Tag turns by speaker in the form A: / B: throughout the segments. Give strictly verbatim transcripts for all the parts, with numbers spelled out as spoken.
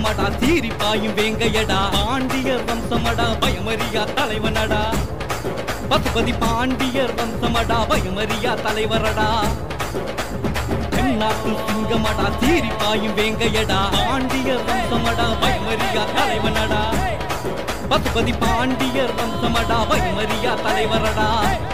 A: சிங்கமடா சீரி பாயும் வேங்கையடா பாண்டியர் வம்சமடா பயமறியா தலைவனடா பசுபதி பாண்டியர் வம்சமடா பயமறியா தலைவரடா தென்னாட்டு சிங்கமடா சீரி பாயும் வேங்கையடா பாண்டியர் வம்சமடா பயமறியா தலைவனடா பசுபதி பாண்டியர் வம்சமடா பயமறியா தலைவரடா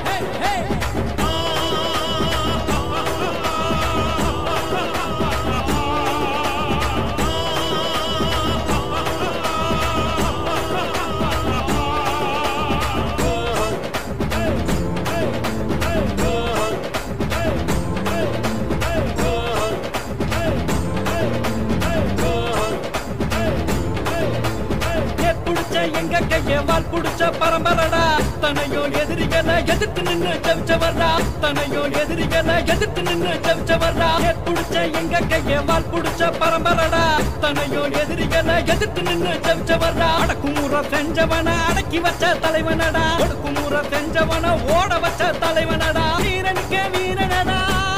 A: எங்க கைய வால் புடிச்ச பரம்பரடா தனையோ எதிரிகளை எதிர்த்து நின்று ஜெயிச்சவர்டா தனையோ எதிரிகளை எதிர்த்து நின்று ஜெயிச்சவர்டா புடிச்ச எங்க கைய வால் புடிச்ச பரம்பரடா தனையோ எதிரிகளை எதிர்த்து நின்று ஜெயிச்சவர்டா அடக்குமுறை செஞ்சவன அடக்கி வச்ச தலைவனடா அடக்குமுறை செஞ்சவன ஓட வச்ச தலைவனடா வீரனுக்கே வீரனடா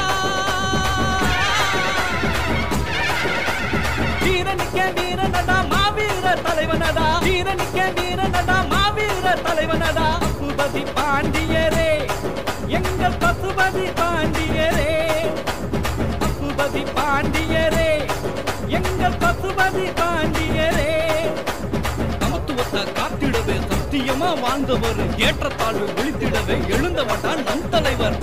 A: வீரனுக்கே வீரனடா மாவீர தலைவனடா வீரனுக்கே வீரனடா மாவீர தலைவனடா பசுபதி பாண்டியரே எங்கள் பசுபதி பாண்டியரே பசுபதி பாண்டியரே எங்கள் பசுபதி பாண்டியரே சமத்துவத்தை காத்திடவே சத்தியமா வாழ்ந்தவர் ஏற்றத்தாழ்வு ஒழித்திடவே எழுந்தவட்டா நம் தலைவர்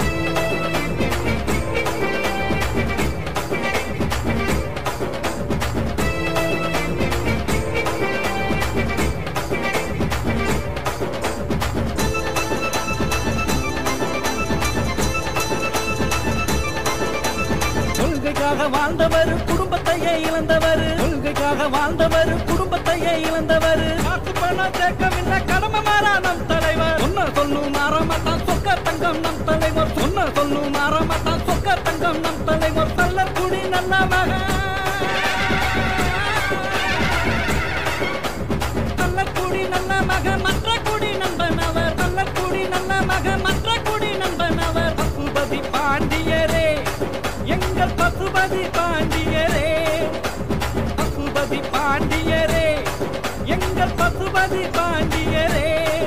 A: வாழ்ந்தவர் குடும்பத்தையே இழந்தவர் கொள்கைக்காக வாழ்ந்தவர் குடும்பத்தையே இழந்தவர் காசு பணம் சேர்க்கவில்லை கடமை மாறா நம் தலைவர் சொன்ன சொல்லும் மாறமாட்டான் சொக்க தங்கம் நம் தலைவர் சொன்ன சொல்லும் மாறமாட்டான் சொக்க தங்கம் நம் தலைவர் நல்ல குடி நல்ல மகன் நல்ல குடி நல்ல மகன் மற்ற குடி நண்பன் அவர் நல்ல குடி நல்ல மகன் மற்ற குடி நண்பன் அவர் பசுபதி பாண்டியரே எங்கள் பசுபதி பாண்டியரே பசுபதி பாண்டியரே எங்கள் பசுபதி பாண்டியரே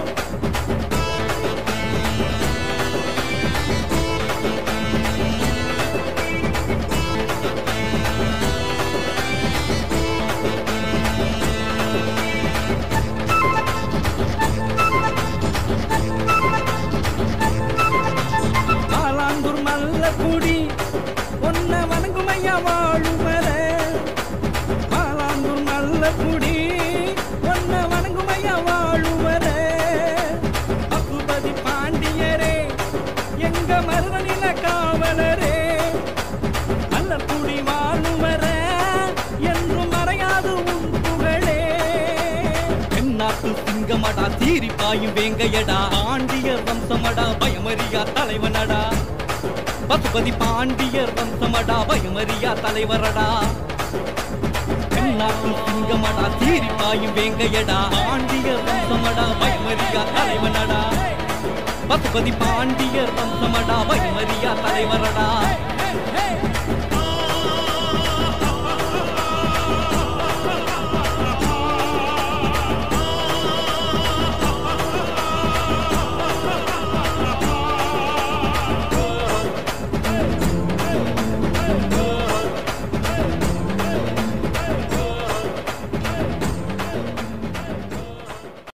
A: ஆலாந்தூர் மல்ல குடி ஒன்ன வணங்குமையா வாழுமர பாலாந்தூர் நல்ல குடி ஒன்ன வணங்குமையா வாழுமர பசுபதி பாண்டியரே எங்க மருதநில காவலரே நல்ல குடி வாழுமர என்றும் மறையாது உன் புகழே தென்னாட்டு சிங்கமடா சீரி பாயும் வேங்கையடா பாண்டியர் வம்சமடா பயமறியா தலைவனடா பசுபதி பாண்டியர் வம்சமடா பயமறியா தலைவரடா தென்னாட்டு சிங்கமடா சீரி பாயும் வேங்கையடா பாண்டியர் வம்சமடா பயமறியா தலைவனடா பசுபதி பாண்டியர் வம்சமடா பயமறியா தலைவரடா